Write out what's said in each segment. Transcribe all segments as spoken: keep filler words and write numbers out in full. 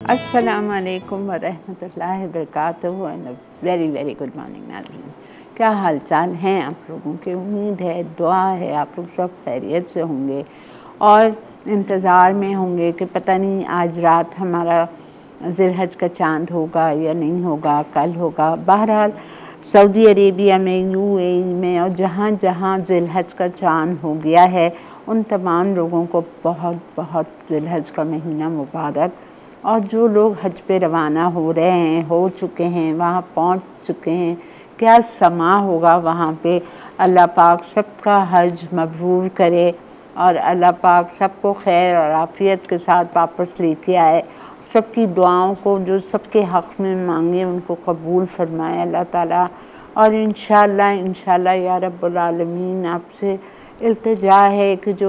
अस्सलाम वालेकुम वरहमतुल्लाहि वबरकातुहू and very very good morning नाज़रीन। क्या हाल चाल हैं आप लोगों के? उम्मीद है, दुआ है आप लोग सब खैरियत से होंगे और इंतज़ार में होंगे कि पता नहीं आज रात हमारा ज़िलहज का चाँद होगा या नहीं होगा, कल होगा। बहरहाल सऊदी अरेबिया में, यूएई में और जहाँ जहाँ ज़िलहज का चाँद हो गया है उन तमाम लोगों को बहुत बहुत ज़िलहज का महीना मुबारक। और जो लोग हज पे रवाना हो रहे हैं, हो चुके हैं, वहाँ पहुँच चुके हैं, क्या समा होगा वहाँ पे। अल्लाह पाक सबका हज मबरूर करे और अल्लाह पाक सबको खैर और आफ़ियत के साथ वापस लेके आए। सबकी दुआओं को जो सबके हक़ में मांगे उनको कबूल फरमाए अल्लाह ताला। और इंशाअल्लाह इंशाअल्लाह या रब्बुल आलमीन आपसे इल्तिजा है कि जो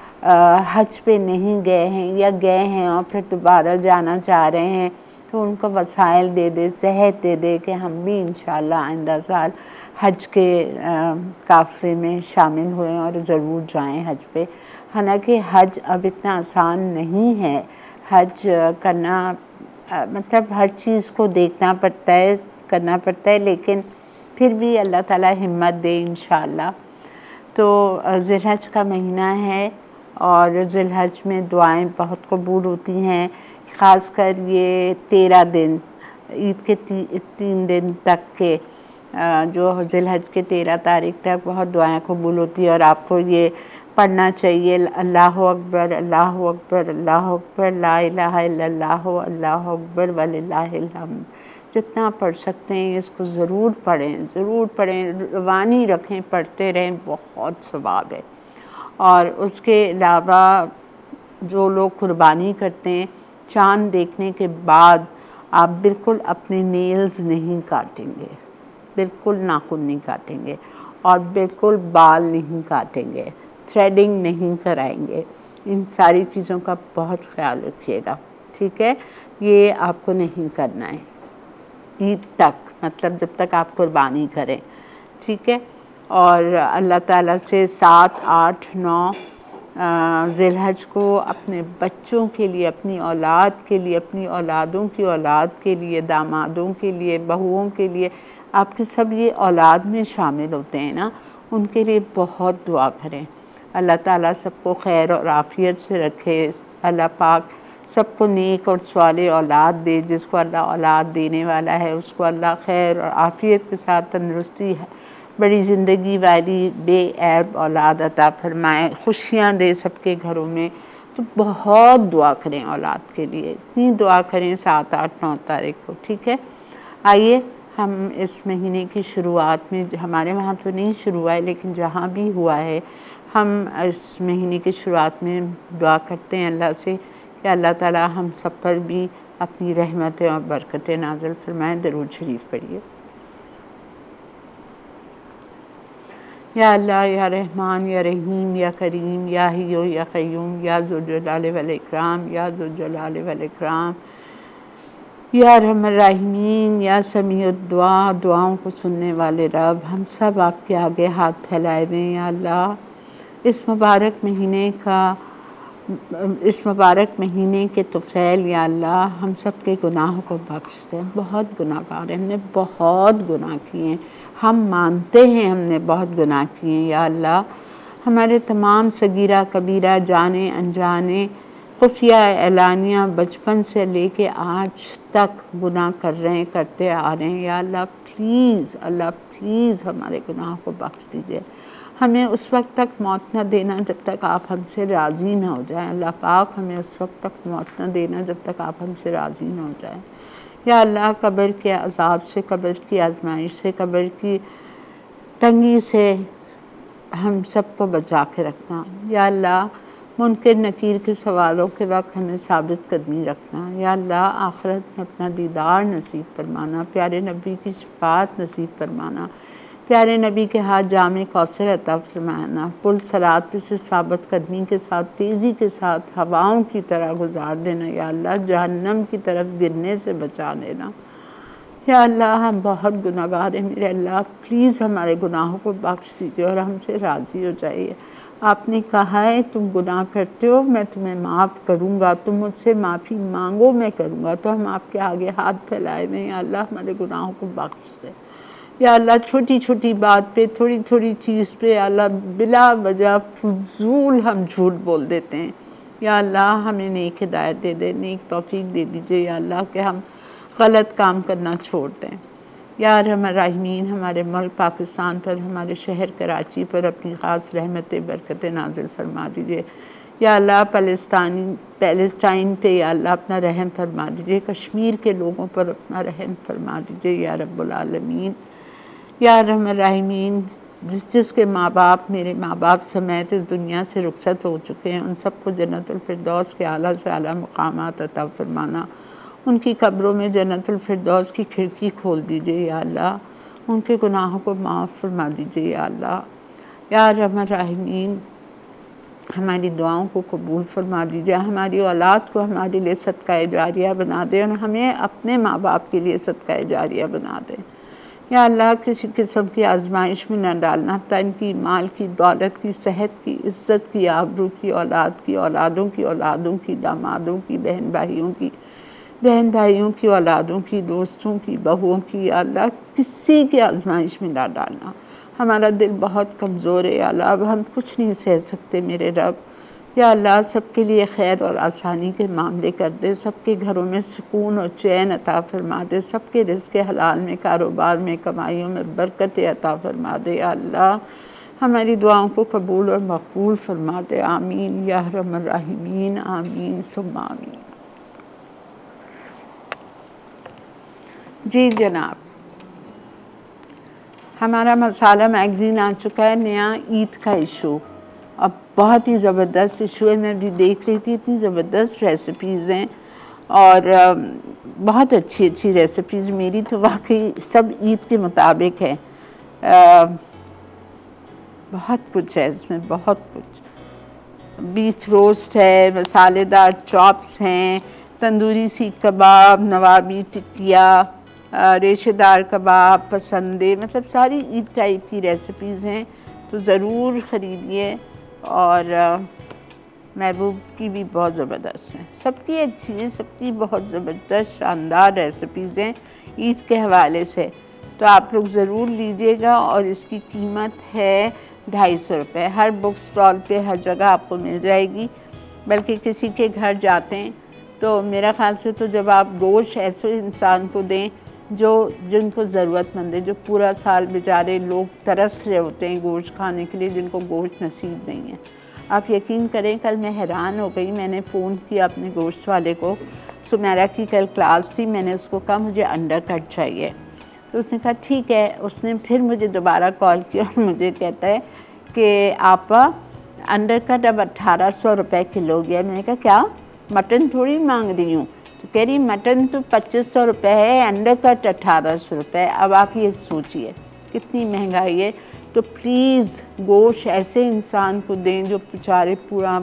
हज पे नहीं गए हैं या गए हैं और फिर दोबारा जाना चाह रहे हैं तो उनको वसाइल दे दे, सेहत दे दे कि हम भी इंशाअल्लाह आइंदा साल हज के काफ़िले में शामिल हुए और ज़रूर जाएं हज पे। हालांकि हज अब इतना आसान नहीं है। हज करना मतलब हर चीज़ को देखना पड़ता है, करना पड़ता है, लेकिन फिर भी अल्लाह ताला हिम्मत दे इंशाअल्लाह। तो ज़िलहज का महीना है और ज़िलहज में दुआएं बहुत कबूल होती हैं। ख़ासकर ये तेरह दिन ईद के ती, तीन दिन तक के जो ज़िलहज के तेरह तारीख तक बहुत दुआएं कबूल होती है। और आपको ये पढ़ना चाहिए, अल्लाहु अकबर अल्लाहु अकबर अल्लाहु अकबर ला इलाहा इल्लल्लाहु अल्लाहु अकबर वलिल्लाहिल हम्द। जितना पढ़ सकते हैं इसको ज़रूर पढ़ें, ज़रूर पढ़ें, रवानी रखें, पढ़ते रहें, बहुत सवाब है। और उसके अलावा जो लोग कुर्बानी करते हैं, चाँद देखने के बाद आप बिल्कुल अपने नेल्स नहीं काटेंगे, बिल्कुल नाखून नहीं काटेंगे और बिल्कुल बाल नहीं काटेंगे, थ्रेडिंग नहीं कराएंगे। इन सारी चीज़ों का बहुत ख्याल रखिएगा, ठीक है? ये आपको नहीं करना है ईद तक, मतलब जब तक आप कुर्बानी करें, ठीक है? और अल्लाह ताला से सात आठ नौ ज़िलहज को अपने बच्चों के लिए, अपनी औलाद के लिए, अपनी औलादों की औलाद के लिए, दामादों के लिए, बहुओं के लिए, आपके सब ये औलाद में शामिल होते हैं ना, उनके लिए बहुत दुआ करें। अल्लाह ताला सबको खैर और आफ़ियत से रखे। अल्लाह पाक सबको नेक और स्वाले औलाद दे। जिसको अल्लाह औलाद देने वाला है उसको अल्लाह खैर और आफ़ियत के साथ तंदुरुस्ती है, बड़ी ज़िंदगी वाली बेऐब औलाद अता फरमाए, खुशियाँ दे सबके घरों में। तो बहुत दुआ करें औलाद के लिए, इतनी दुआ करें सात आठ नौ तारीख को, ठीक है? आइए हम इस महीने की शुरुआत में, हमारे वहाँ तो नहीं शुरू हुआ है लेकिन जहाँ भी हुआ है, हम इस महीने की शुरुआत में दुआ करते हैं अल्लाह से कि अल्लाह ताला हम सब पर भी अपनी रहमतें और बरकतें नाज़िल फरमाएँ। दरूद शरीफ पढ़िए। या अल्लाह या रहमान या रहीम या करीम या हियो या क़य्यूम या ज़ुल जलाल वल इकराम या ज़ुल जलाल वल इकराम या रहमान राहिमीन या समीउद दुआ, दुआओं को सुनने वाले रब, हम सब आपके आगे हाथ फैलाए हुए हैं। या अल्लाह इस मुबारक महीने का इस मुबारक महीने के तुफ़ैल या अल्लाह हम सब के गुनाहों को बख्श दें। बहुत गुनाहगार हैं, हमने बहुत गुनाह किए हैं, हम मानते हैं हमने बहुत गुनाह किए हैं। या अल्लाह हमारे तमाम सगीरा कबीरा, जाने अनजाने, खुफिया एलानिया, बचपन से लेके आज तक गुनाह कर रहे हैं, करते आ रहे हैं। या अल्लाह प्लीज़, अल्लाह प्लीज़ हमारे गुनाह को बख्श दीजिए। हमें उस वक्त तक मौत न देना जब तक आप हमसे राज़ी न हो जाएं। अल्लाह पाक हमें उस वक्त तक मौत न देना जब तक आप हमसे राज़ी न हो जाएं। या अल्लाह कब्र के अज़ाब से, कब्र की आजमाइश से, कब्र की तंगी से हम सबको बचा के रखना। या अल्लाह मुनकर नकीर के सवालों के वक्त हमें साबित कदमी रखना। या अल्लाह आखिरत में अपना दीदार नसीब फरमाना, प्यारे नबी की शफाअत नसीब फरमाना, प्यारे नबी के हाथ जामे कौसर अता फरमाना, पुल सरात पे से साबित कदमी के साथ, तेज़ी के साथ हवाओं की तरह गुजार देना। या अल्लाह जहन्नम की तरफ गिरने से बचा लेना। या अल्लाह हम बहुत गुनाहगार हैं, मेरे अल्लाह प्लीज़ हमारे गुनाहों को बख्श दीजिए और हमसे राज़ी हो जाइए। आपने कहा है तुम गुनाह करते हो मैं तुम्हें माफ़ करूँगा, तुम मुझसे माफ़ी मांगो मैं करूँगा। तो हम आपके आगे हाथ फैलाए हुए हैं, अल्लाह हमारे गुनाहों को बख्श दे। या अल्लाह छोटी छोटी बात पे, थोड़ी थोड़ी चीज़ पे अल्लाह बिला वजह फजूल हम झूठ बोल देते हैं। या अल्लाह हमें नेक हिदायत दे दे, नेक तौफीक दे दीजिए या अल्लाह कि हम गलत काम करना छोड़ दें। या रहमान राहिमीन हमारे मुल्क पाकिस्तान पर, हमारे शहर कराची पर अपनी ख़ास रहमत बरकत नाजिल फरमा दीजिए। या अल्लाह फ़लस्तीनी पैलेस्टाइन पे या अल्लाह अपना रहम फरमा दीजिए। कश्मीर के लोगों पर अपना रहम फरमा दीजिए या रब्बुल आलमीन। या रहमान राहिमीन जिस जिसके माँ बाप मेरे माँ बाप समेत इस दुनिया से रुखसत हो चुके हैं, उन सबको जन्नतुल फिरदौस के आला से आला मकामात अता फरमाना। उनकी कब्रों में जन्नतुल फिरदौस की खिड़की खोल दीजिए या अल्लाह। उनके गुनाहों को माफ़ फरमा दीजिए या अल्लाह। या रहमान राहिमीन हमारी दुआओं को कबूल फरमा दीजिए। हमारी औलाद को हमारे लिए सदका जारिया बना दें और हमें अपने माँ बाप के लिए सदका जारिया बना दें। या अल्लाह किसी किस्म की आजमाइश में न डालना, तन की, माल की, दौलत की, सेहत की, इज़्ज़त की, आबरू की, औलाद की, औलादों की औलादों की, दामादों की, बहन भाइयों की, बहन भाइयों की औलादों की, दोस्तों की, बहुओं की। अल्लाह किसी की आजमाइश में ना डालना। हमारा दिल बहुत कमज़ोर है अल्लाह, अब हम कुछ नहीं सह सकते मेरे रब। या अल्लाह सबके लिए खैर और आसानी के मामले कर दे, सबके घरों में सुकून और चैन अता फरमा दे, सबके रिज़्क़ हलाल में, कारोबार में, कमाइयों में बरकत अता फरमा दे। या अल्लाह हमारी दुआओं को कबूल और मकबूल फरमा दे। आमीन या रहमान राहिमीन, आमीन सुम्मा आमीन। जी जनाब, हमारा मसाला मैगज़ीन आ चुका है नया, ईद का इशू। अब बहुत ही ज़बरदस्त इशू है, मैं भी देख रही थी, इतनी ज़बरदस्त रेसिपीज़ हैं और बहुत अच्छी अच्छी रेसिपीज़। मेरी तो वाकई सब ईद के मुताबिक है। आ, बहुत कुछ है इसमें, बहुत कुछ। बीफ रोस्ट है, मसालेदार चॉप्स हैं, तंदूरी सीख कबाब, नवाबी टिक्किया, रेशेदार कबाब, पसंदे, मतलब सारी ईद टाइप की रेसिपीज़ हैं, तो ज़रूर ख़रीदिए। और महबूब की भी बहुत ज़बरदस्त हैं, सबकी अच्छी है, सबकी बहुत ज़बरदस्त शानदार रेसिपीज़ हैं ईद के हवाले से, तो आप लोग ज़रूर लीजिएगा। और इसकी कीमत है ढाई सौ रुपये। हर बुक स्टॉल पे हर जगह आपको मिल जाएगी, बल्कि किसी के घर जाते हैं तो मेरा ख़्याल से तो जब आप गोश्त ऐसे इंसान को दें जो जिनको ज़रूरतमंद है, जो पूरा साल बेचारे लोग तरस रहे होते हैं गोश्त खाने के लिए, जिनको गोश्त नसीब नहीं है। आप यकीन करें, कल मैं हैरान हो गई, मैंने फ़ोन किया अपने गोश्त वाले को, सुमेरा की कल क्लास थी, मैंने उसको कहा मुझे अंडर कट चाहिए, तो उसने कहा ठीक है। उसने फिर मुझे दोबारा कॉल किया और मुझे कहता है कि आप अंडर कट अब अट्ठारह सौ रुपये किलो गया। मैंने कहा क्या, मटन थोड़ी मांग रही हूँ। तो कह रही मटन तो पच्चीस सौ रुपये है, अंडर कट अट्ठारह सौ रुपये। अब आप ये सोचिए कितनी महंगाई है। तो प्लीज़ गोश्त ऐसे इंसान को दें जो बेचारे पूरा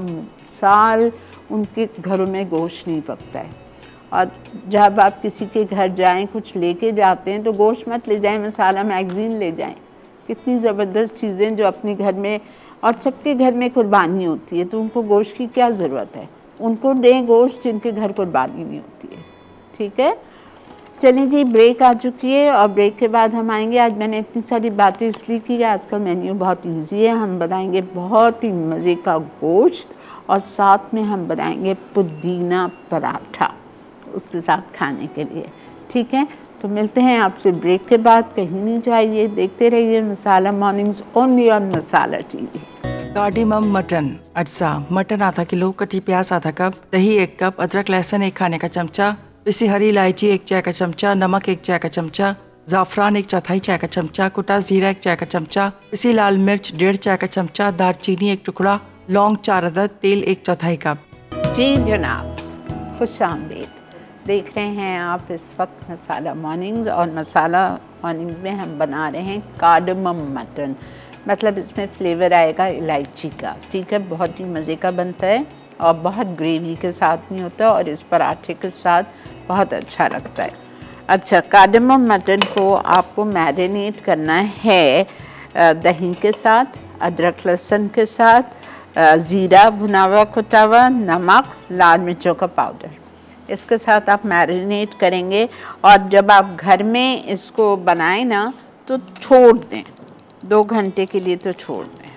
साल उनके घरों में गोश्त नहीं पकता है। और जब आप किसी के घर जाएं, कुछ लेके जाते हैं तो गोश्त मत ले जाएं, मसाला मैगज़ीन ले जाएं। कितनी ज़बरदस्त चीज़ें जो अपने घर में, और सबके घर में कुर्बानी होती है, तो उनको गोश्त की क्या ज़रूरत है। उनको दें गोश्त जिनके घर कुर्बानी नहीं होती है। ठीक है, चलिए जी, ब्रेक आ चुकी है और ब्रेक के बाद हम आएंगे। आज मैंने इतनी सारी बातें इसलिए की, आज का मेन्यू बहुत इजी है। हम बनाएंगे बहुत ही मज़े का गोश्त और साथ में हम बनाएंगे पुदीना पराठा उसके साथ खाने के लिए। ठीक है, तो मिलते हैं आपसे ब्रेक के बाद। कहीं नहीं जाइए, देखते रहिए Masala mornings only on Masala TV. Cardamom mutton अज्जा, मटन आधा किलो, कटी प्याज आधा कप, दही एक कप, अदरक लहसुन एक खाने का चमचा, पिसी हरी इलायची एक चाय का चमचा, नमक एक चाय का चमचा, ज़ाफ़रान एक चौथाई चाय का चमचा, कुटा जीरा एक चाय का चमचा, पिसी लाल मिर्च डेढ़ चाय का चमचा, दालचीनी एक टुकड़ा, लौंग चार अदद, तेल एक चौथाई कप। जी जनाब, खुश आमदीद। देख रहे हैं आप इस वक्त मसाला मॉर्निंग्स, और मसाला मॉर्निंग्स में हम बना रहे हैं कार्डमम मटन, मतलब इसमें फ्लेवर आएगा इलायची का। ठीक है, बहुत ही मज़े का बनता है और बहुत ग्रेवी के साथ नहीं होता, और इस पराठे के साथ बहुत अच्छा लगता है। अच्छा, कार्डमम मटन को आपको मैरिनेट करना है दही के साथ, अदरक लहसुन के साथ, ज़ीरा भुना हुआ कुटा हुआ, नमक, लाल मिर्चों का पाउडर, इसके साथ आप मैरिनेट करेंगे। और जब आप घर में इसको बनाएं ना तो छोड़ दें, दो घंटे के लिए तो छोड़ दें।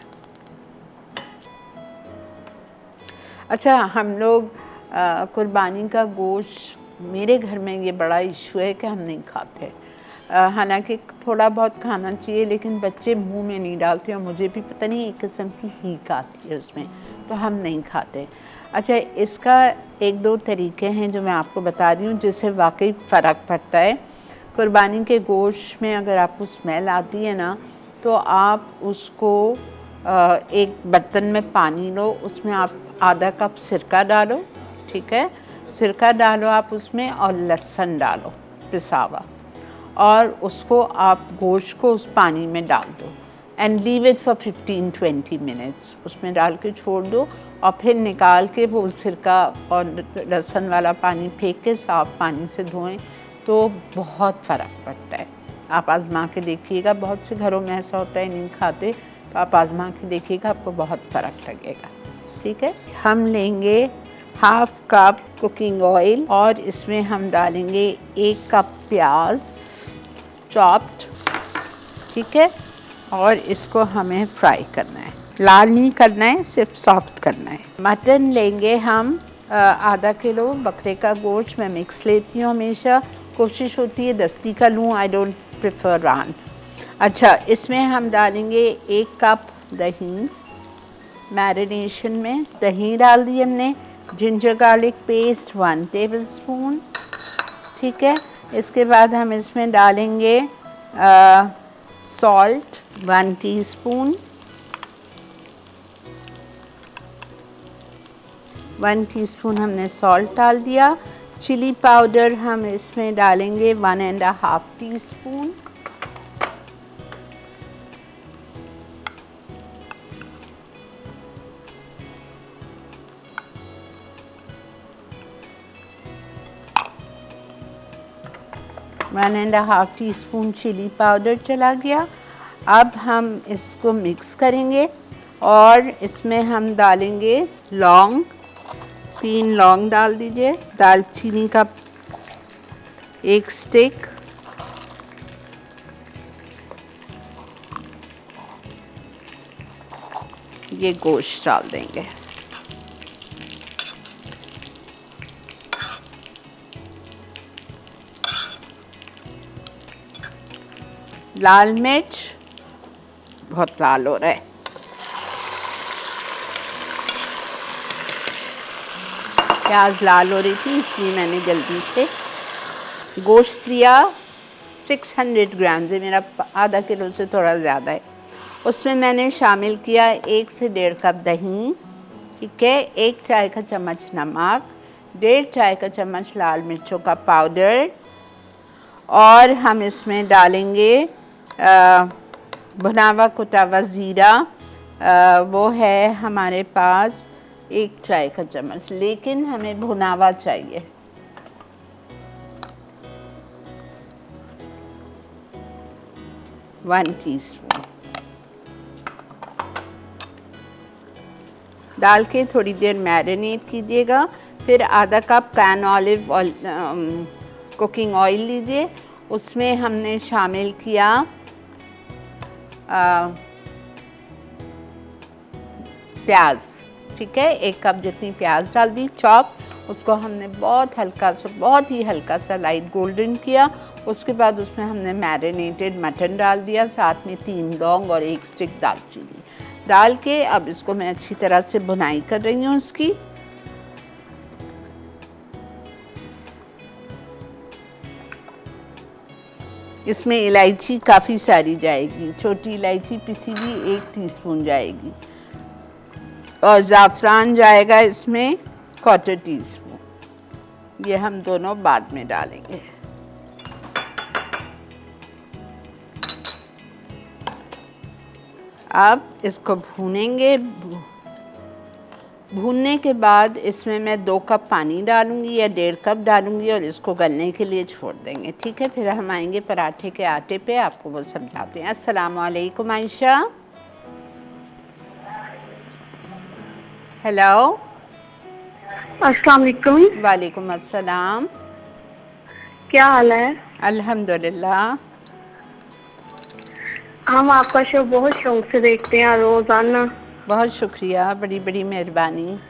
अच्छा, हम लोग कुर्बानी का गोश्त, मेरे घर में ये बड़ा इशू है कि हम नहीं खाते। हालांकि थोड़ा बहुत खाना चाहिए, लेकिन बच्चे मुंह में नहीं डालते और मुझे भी पता नहीं एक किस्म की हीक आती है उसमें, तो हम नहीं खाते। अच्छा, इसका एक दो तरीके हैं जो मैं आपको बता रही हूँ जिससे वाकई फ़र्क पड़ता है। कुर्बानी के गोश्त में अगर आपको स्मेल आती है ना, तो आप उसको एक बर्तन में पानी लो, उसमें आप आधा कप सिरका डालो, ठीक है, सिरका डालो आप उसमें, और लहसुन डालो पिसा हुआ, और उसको आप गोश्त को उस पानी में डाल दो and leave it for fifteen twenty minutes. उसमें डाल के छोड़ दो और फिर निकाल के वो सिरका और लहसुन वाला पानी फेंक के साफ़ पानी से धोएं, तो बहुत फ़र्क पड़ता है। आप आज़मा के देखिएगा, बहुत से घरों में ऐसा होता है नहीं खाते, तो आप आज़मा के देखिएगा, आपको बहुत फ़र्क लगेगा। ठीक है, हम लेंगे हाफ कप कुकिंग ऑयल और इसमें हम डालेंगे एक कप प्याज चॉप्ड, ठीक है, और इसको हमें फ्राई करना है, लाल नहीं करना है, सिर्फ सॉफ्ट करना है। मटन लेंगे हम आधा किलो, बकरे का गोश्त मैं मिक्स लेती हूँ हमेशा, कोशिश होती है दस्ती का लूँ, आई डोंट प्रेफर रान। अच्छा, इसमें हम डालेंगे एक कप दही, मैरिनेशन में दही डाल दी हमने, ginger garlic paste one tablespoon, ठीक है। इसके बाद हम इसमें डालेंगे salt one teaspoon, one teaspoon हमने सॉल्ट डाल दिया। चिली पाउडर हम इसमें डालेंगे one and half teaspoon, one and half teaspoon chilli powder चला गया। अब हम इसको मिक्स करेंगे और इसमें हम डालेंगे लौंग, तीन लौंग डाल दीजिए, दालचीनी का एक स्टिक, ये गोश्त डाल देंगे, लाल मिर्च, बहुत लाल हो रहा है, प्याज लाल हो रही थी इसलिए मैंने जल्दी से। गोश्त लिया छह सौ ग्राम से, मेरा आधा किलो से थोड़ा ज़्यादा है। उसमें मैंने शामिल किया एक से डेढ़ कप दही, ठीक है, एक चाय का चम्मच नमक, डेढ़ चाय का चम्मच लाल मिर्चों का पाउडर, और हम इसमें डालेंगे भुना हुआ कुटा हुआ ज़ीरा, वो है हमारे पास एक चाय का चम्मच, लेकिन हमें भुना हुआ चाहिए। वन टीस्पून डाल के थोड़ी देर मैरिनेट कीजिएगा। फिर आधा cup can olive oil cooking oil लीजिए, उसमें हमने शामिल किया आ, प्याज, ठीक है, एक कप जितनी प्याज डाल दी चॉप, उसको हमने बहुत हल्का सा, बहुत ही हल्का सा लाइट गोल्डन किया। उसके बाद उसमें हमने मैरिनेटेड मटन डाल दिया, साथ में तीन लौंग और एक स्टिक दालचीनी डाल के अब इसको मैं अच्छी तरह से भुनाई कर रही हूँ इसकी। इसमें इलायची काफ़ी सारी जाएगी, छोटी इलायची पिसी हुई एक टीस्पून जाएगी, और ज़ाफ़रान जाएगा इसमें क्वार्टर टी स्पून, ये हम दोनों बाद में डालेंगे। अब इसको भूनेंगे, भूनने के बाद इसमें मैं दो कप पानी डालूंगी या डेढ़ कप डालूंगी और इसको गलने के लिए छोड़ देंगे, ठीक है। फिर हम आएंगे पराठे के आटे पे, आपको वो समझाते हैं। अस्सलाम वालेकुम आयशा। हेलो। अस्सलाम वालेकुम। वालेकुम अस्सलाम। क्या हाल है? अल्हम्दुलिल्लाह। हम आपका शो बहुत शौक से देखते हैं रोजाना। बहुत शुक्रिया, बड़ी बड़ी मेहरबानी।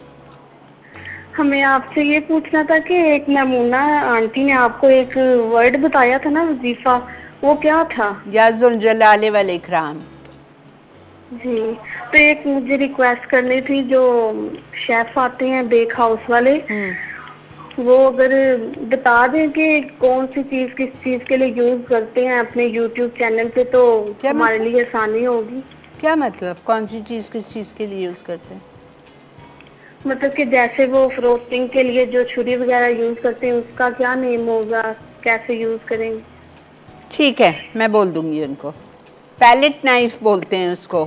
हमें आपसे ये पूछना था कि एक नमूना आंटी ने आपको एक वर्ड बताया था ना, वजीफा, वो क्या था? या जुल जलाले वल इकराम। जी, तो एक मुझे रिक्वेस्ट करनी थी, जो शेफ आते हैं बेक हाउस वाले, वो अगर बता दें कि कौन सी चीज किस चीज के लिए यूज करते हैं अपने यूट्यूब चैनल पे, तो हमारे लिए आसानी होगी। क्या मतलब कौन सी चीज किस चीज के लिए यूज करते हैं? मतलब कि जैसे वो फ्रोस्टिंग के लिए जो छुरी वगैरह यूज करते हैं, उसका क्या नेम होगा, कैसे यूज करेंगे? ठीक है, मैं बोल दूंगी उनको। पैलेट नाइफ बोलते हैं उसको।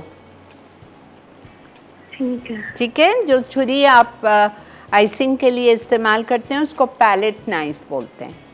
ठीक है। ठीक है, जो छुरी आप आइसिंग के लिए इस्तेमाल करते हैं उसको पैलेट नाइफ बोलते हैं।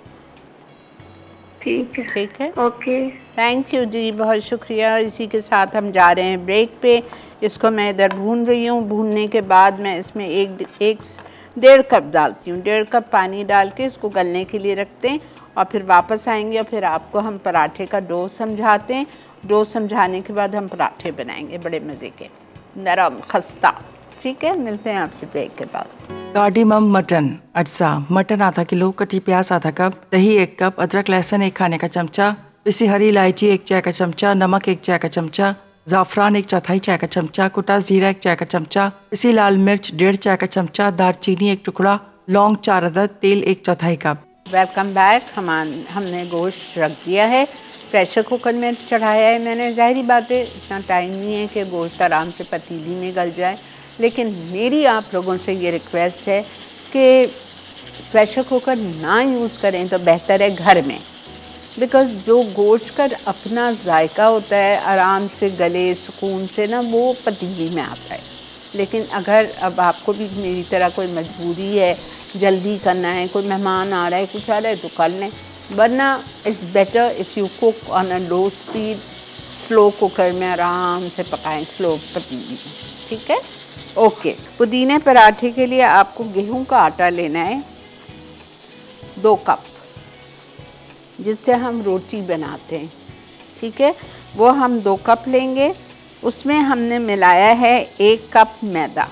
ठीक है। ठीक है, ओके, थैंक यू जी, बहुत शुक्रिया। इसी के साथ हम जा रहे हैं ब्रेक पे। इसको मैं इधर भून रही हूँ। भूनने के बाद मैं इसमें एक एक डेढ़ कप डालती हूँ। डेढ़ कप पानी डाल के इसको गलने के लिए रखते हैं और फिर वापस आएंगे और फिर आपको हम पराठे का डो समझाते हैं। डो समझाने के बाद हम पराठे बनाएंगे बड़े मज़े के, नरम खस्ता। ठीक है, मिलते हैं आपसे ब्रेक के बाद। कार्डिमम मटन अज्जा, मटन आधा किलो, कटी प्याज आधा कप, दही एक कप, अदरक लहसुन एक खाने का चमचा, पिसी हरी इलायची एक चाय का चमचा, नमक एक चाय का चमचा, ज़ाफ़रान एक चौथाई चाय का चमचा, कुटा जीरा एक चाय का चमचा, पिसी लाल मिर्च डेढ़ चाय का चमचा, दालचीनी एक टुकड़ा, लौंग चार अदद, तेल एक चौथाई कप। Welcome back. हम हमने गोश्त रख दिया है, प्रेशर कुकर में चढ़ाया है मैंने। ज़ाहिरी बात है, इतना टाइम नहीं है कि गोश्त आराम से पतीली में गल जाए, लेकिन मेरी आप लोगों से ये रिक्वेस्ट है कि प्रेशर कुकर ना यूज़ करें तो बेहतर है घर में, बिकॉज़ जो गोश्त का अपना जायका होता है आराम से गले सुकून से ना, वो पतीली में आता है। लेकिन अगर अब आपको भी मेरी तरह कोई मजबूरी है, जल्दी करना है, कोई मेहमान आ रहा है, कुछ आ रहा है, तो कर लें, वरना it's better if you cook on a low speed, slow cooker में आराम से पकाएं, स्लो पतीली में। ठीक है, ओके। पुदीने पराठे के लिए आपको गेहूं का आटा लेना है दो कप, जिससे हम रोटी बनाते हैं। ठीक है, वो हम दो कप लेंगे। उसमें हमने मिलाया है एक कप मैदा।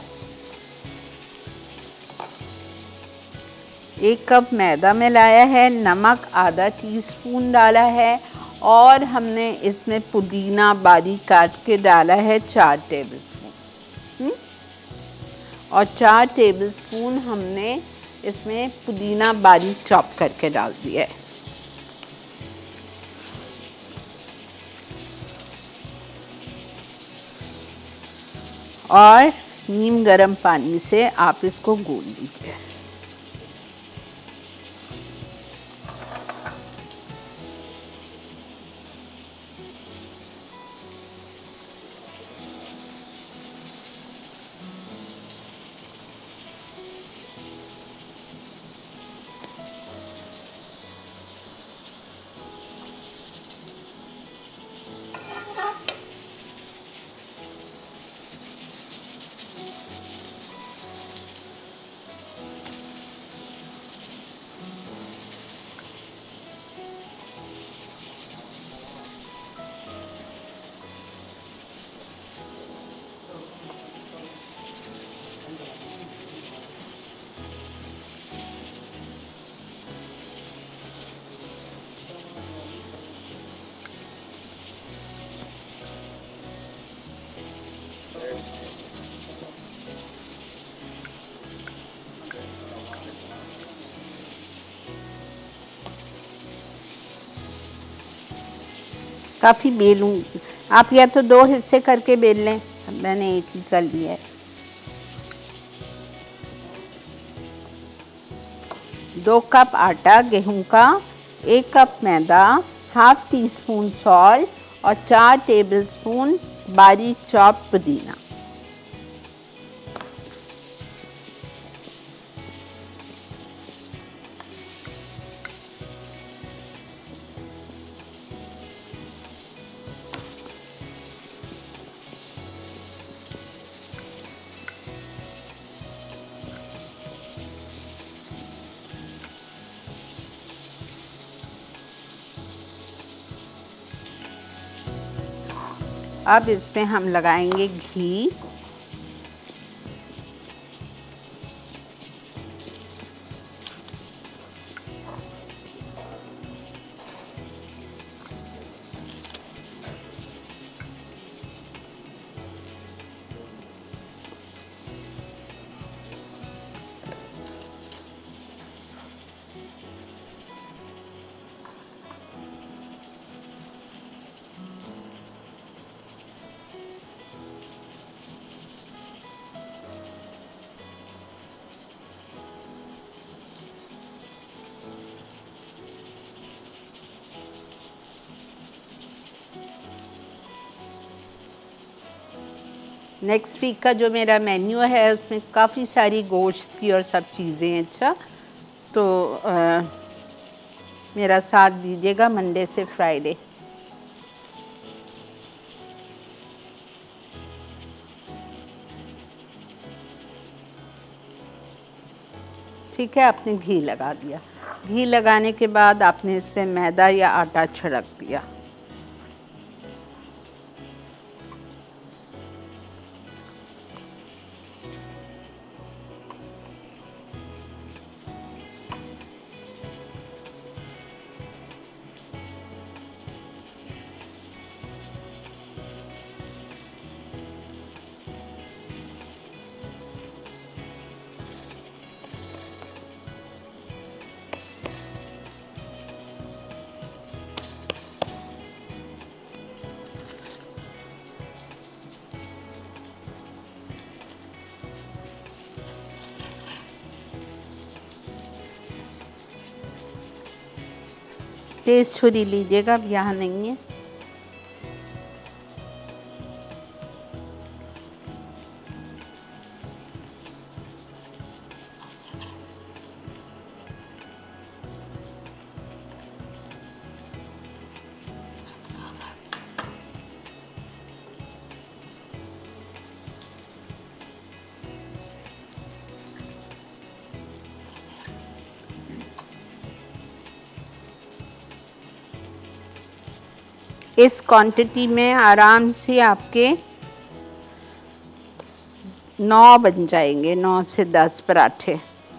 एक कप मैदा मिलाया है, नमक आधा टीस्पून डाला है और हमने इसमें पुदीना बारीक काट के डाला है चार टेबलस्पून। और चार टेबलस्पून हमने इसमें पुदीना बारीक चॉप करके डाल दिया है। और नीम गर्म पानी से आप इसको गूंद लीजिए। काफ़ी बेलूँ, आप या तो दो हिस्से करके बेल लें, मैंने एक ही कर लिया है। दो कप आटा गेहूं का, एक कप मैदा, हाफ टी स्पून सॉल्ट और चार टेबलस्पून बारीक चॉप पुदीना। अब इस पे हम लगाएंगे घी। नेक्स्ट वीक का जो मेरा मेन्यू है उसमें काफ़ी सारी गोश्त की और सब चीज़ें हैं। अच्छा, तो आ, मेरा साथ दीजिएगा मंडे से फ्राइडे। ठीक है, आपने घी लगा दिया। घी लगाने के बाद आपने इस पे मैदा या आटा छिड़क दिया। तेज़ छुरी लीजिएगा, अब यहाँ नहीं है। इस क्वांटिटी में आराम से आपके नौ बन जाएंगे, नौ से दस पराठे।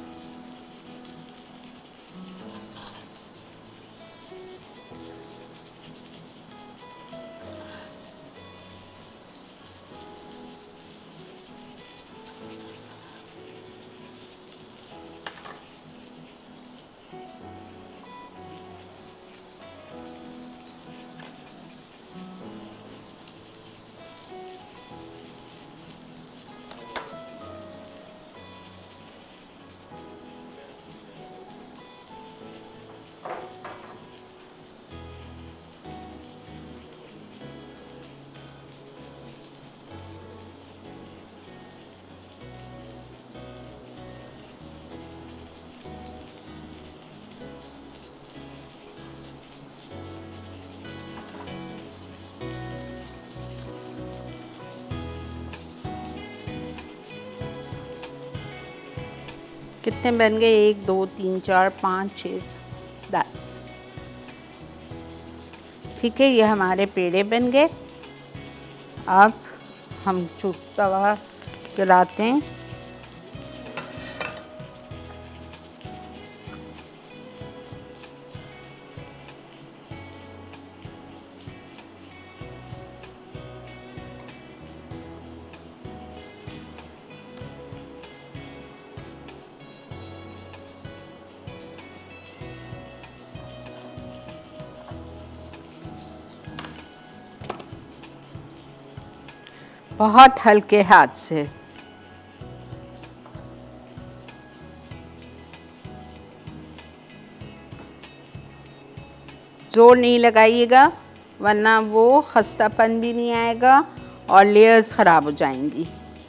कितने बन गए? एक, दो, तीन, चार, पाँच, छः, दस। ठीक है, ये हमारे पेड़े बन गए। अब हम चूक तवा जलाते हैं। बहुत हल्के हाथ से जोर नहीं लगाइएगा, वरना वो खस्तापन भी नहीं आएगा और लेयर्स ख़राब हो जाएंगी।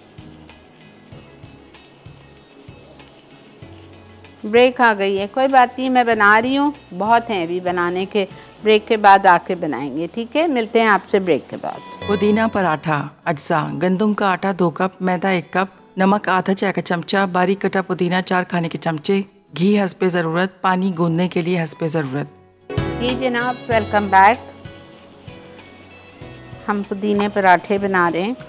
ब्रेक आ गई है, कोई बात नहीं, मैं बना रही हूँ, बहुत हैं अभी बनाने के। ब्रेक के बाद आके बनाएंगे। ठीक है, मिलते हैं आपसे ब्रेक के बाद। पुदीना पराठा अज्जा, गंदम का आटा दो कप, मैदा एक कप, नमक आधा चाय का चमचा, बारीक कटा पुदीना चार खाने के चमचे, घी हस्बे ज़रूरत, पानी गूंदने के लिए हस्बे ज़रूरत। जी जनाब, वेलकम बैक। हम पुदीने पराठे बना रहे हैं।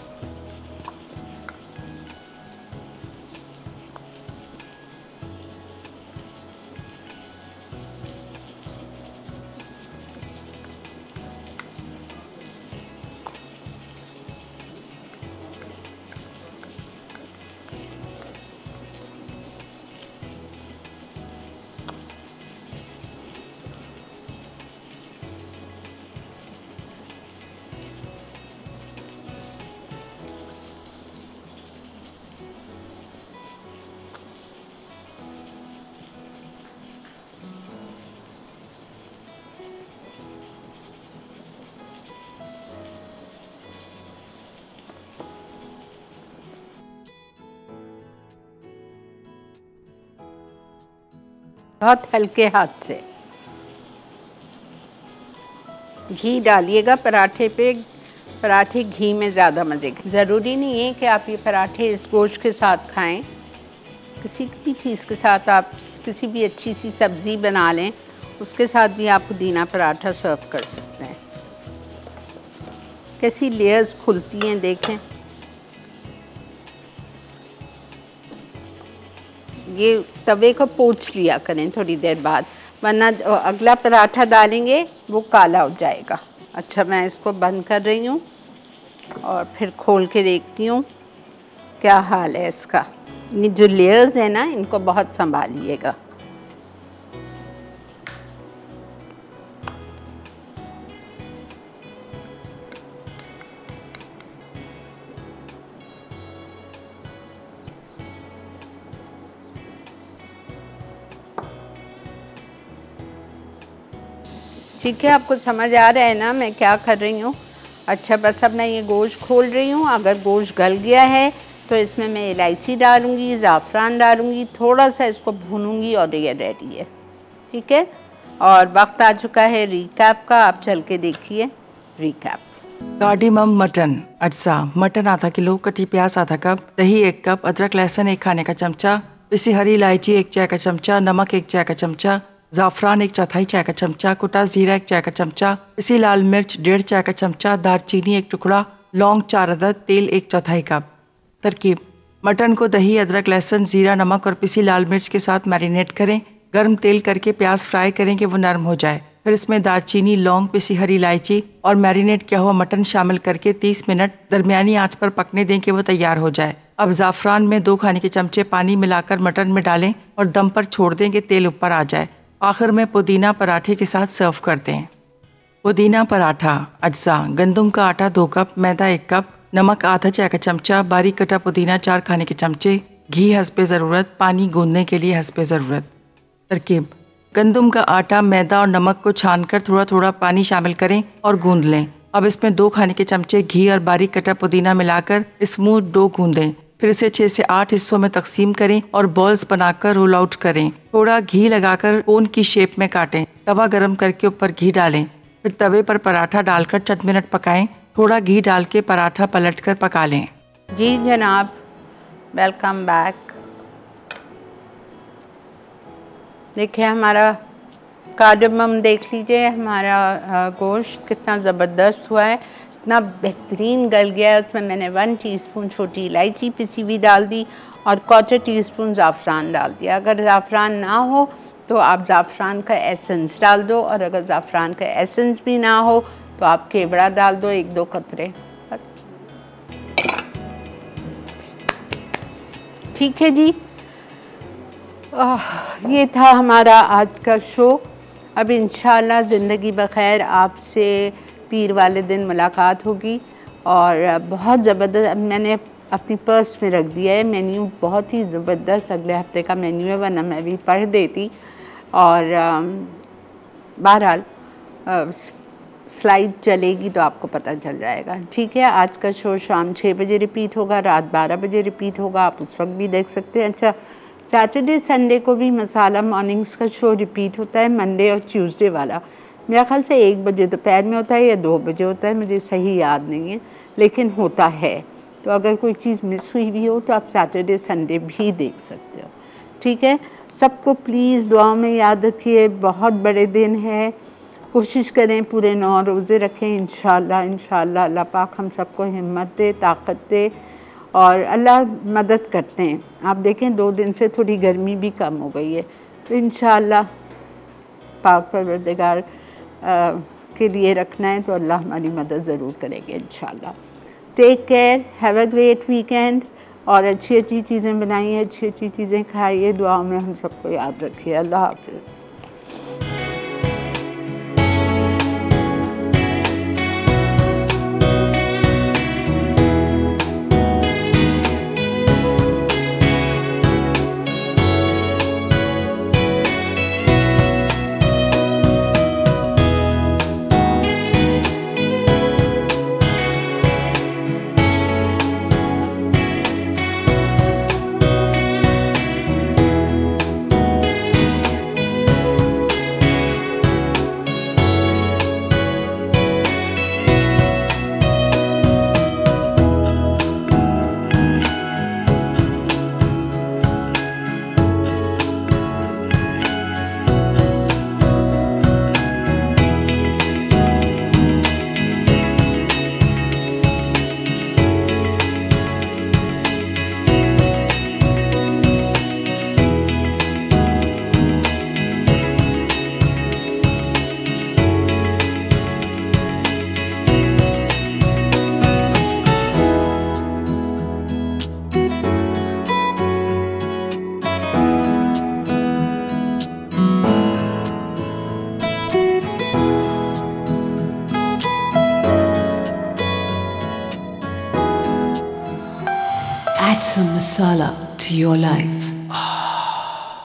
बहुत हल्के हाथ से घी डालिएगा पराठे पे। पराठे घी में ज़्यादा मज़े के। ज़रूरी नहीं है कि आप ये पराठे इस गोश्त के साथ खाएं, किसी भी चीज़ के साथ आप किसी भी अच्छी सी सब्ज़ी बना लें, उसके साथ भी आप पुदीना पराठा सर्व कर सकते हैं। कैसी लेयर्स खुलती हैं देखें। ये तवे को पोंछ लिया करें थोड़ी देर बाद, वरना अगला पराठा डालेंगे वो काला हो जाएगा। अच्छा, मैं इसको बंद कर रही हूँ और फिर खोल के देखती हूँ क्या हाल है इसका। ये जो लेयर्स हैं ना, इनको बहुत संभालिएगा। ठीक है, आपको समझ आ रहा है ना मैं क्या कर रही हूँ। अच्छा, बस अब मैं ये गोश्त खोल रही हूँ। अगर गोश्त गल गया है तो इसमें मैं इलायची डालूँगी, ज़ाफ़रान डालूँगी, थोड़ा सा इसको भूनूँगी और ये रेडी है। ठीक है, और वक्त आ चुका है रिकैप का। आप चल के देखिए रिकैप। कार्डिमम मटन अज्जा। मटन आधा किलो, कटी प्याज आधा कप, दही एक कप, अदरक लहसुन एक खाने का चमचा, पिसी हरी इलायची एक चाय का चमचा, नमक एक चाय का चमचा, ज़ाफ़रान एक चौथाई चाय का चमचा, कुटा जीरा एक चाय का चमचा, पिसी लाल मिर्च डेढ़ चाय का चमचा, दालचीनी एक टुकड़ा, लौंग चार अदद, तेल एक चौथाई कप। तरकीब: मटन को दही, अदरक लहसुन, जीरा, नमक और पिसी लाल मिर्च के साथ मैरिनेट करें। गर्म तेल करके प्याज फ्राई करें कि वो नरम हो जाए। फिर इसमें दालचीनी, लौंग, पिसी हरी इलायची और मैरिनेट किया हुआ मटन शामिल करके तीस मिनट दरमियानी आंच पर पकने दें कि वो तैयार हो जाए। अब ज़ाफ़रान में दो खाने के चमचे पानी मिलाकर मटन में डालें और दम पर छोड़ दें कि तेल ऊपर आ जाए। आखिर में पुदीना पराठे के साथ सर्व करते हैं। पुदीना पराठा अज्जा। गंदम का आटा दो कप, मैदा एक कप, नमक आधा चाय का चमचा, बारीक कटा पुदीना चार खाने के चमचे, घी हस्बे ज़रूरत, पानी गूंदने के लिए हस्बे ज़रूरत। तरकीब: गंदम का आटा, मैदा और नमक को छानकर थोड़ा थोड़ा पानी शामिल करें और गूंद लें। अब इसमें दो खाने के चमचे घी और बारीक कटा पुदीना मिलाकर स्मूथ डो गूंदें। फिर इसे छः से आठ हिस्सों में तकसीम करें और बॉल्स बनाकर रोल आउट करें। थोड़ा घी लगाकर कोन की शेप में काटें। तवा गरम करके ऊपर घी डालें। फिर तवे पर पराठा डालकर चंद मिनट पकाएं। थोड़ा घी डाल के पराठा पलटकर पका लें। जी जनाब, वेलकम बैक। देखिए हमारा कार्डमम देख लीजिए, हमारा गोश्त कितना ज़बरदस्त हुआ है, इतना बेहतरीन गल गया है। उसमें मैंने वन टीस्पून छोटी इलायची पिसी हुई डाल दी और क्वार्टर टीस्पून ज़ाफ़रान डाल दिया। अगर ज़ाफ़रान ना हो तो आप ज़ाफ़रान का एसेंस डाल दो, और अगर ज़ाफ़रान का एसेंस भी ना हो तो आप केवड़ा डाल दो एक दो कतरे। ठीक है जी, आ, ये था हमारा आज का शो। अब इंशाल्लाह ज़िंदगी बखैर आपसे पीर वाले दिन मुलाकात होगी। और बहुत ज़बरदस्त मैंने अपनी पर्स में रख दिया है मेन्यू, बहुत ही ज़बरदस्त अगले हफ्ते का मेन्यू है, वरना मैं भी पढ़ देती। और बहरहाल स्लाइड चलेगी तो आपको पता चल जाएगा। ठीक है, आज का शो शाम छः बजे रिपीट होगा, रात बारह बजे रिपीट होगा, आप उस वक्त भी देख सकते हैं। अच्छा, सैटरडे संडे को भी मसाला मॉर्निंग्स का शो रिपीट होता है, मंडे और ट्यूसडे वाला मेरा ख्याल से एक बजे दोपहर में होता है या दो बजे होता है, मुझे सही याद नहीं है, लेकिन होता है। तो अगर कोई चीज़ मिस हुई भी हो तो आप सैटरडे संडे भी देख सकते हो। ठीक है, सबको प्लीज़ दुआ में याद रखिए, बहुत बड़े दिन है, कोशिश करें पूरे नौ रोज़े रखें, इंशाल्लाह इंशाल्लाह अल्लाह पाक हम सबको हिम्मत दे, ताकत दे और अल्लाह मदद करते हैं। आप देखें दो दिन से थोड़ी गर्मी भी कम हो गई है, तो इंशाल्लाह पाक परवरदिगार के लिए रखना है तो अल्लाह हमारी मदद ज़रूर करेंगे इंशाल्लाह। Take care, have a great weekend और अच्छी अच्छी चीज़ें बनाइए, अच्छी अच्छी चीज़ें खाइए, दुआ में हम सबको याद रखिए। अल्लाह हाफ़िज़। Add some masala to your life.